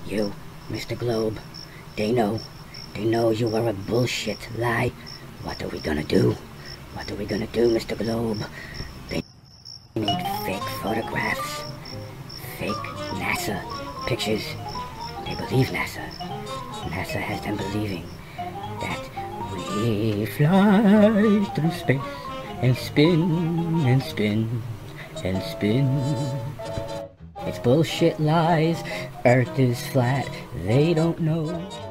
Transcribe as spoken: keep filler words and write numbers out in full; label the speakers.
Speaker 1: You, Mister Globe, they know. They know you are a bullshit lie. What are we gonna do? What are we gonna do, Mister Globe? They made fake photographs, fake NASA pictures. They believe NASA. NASA has them believing that we fly through space and spin and spin and spin. It's bullshit lies. Earth is flat. They don't know.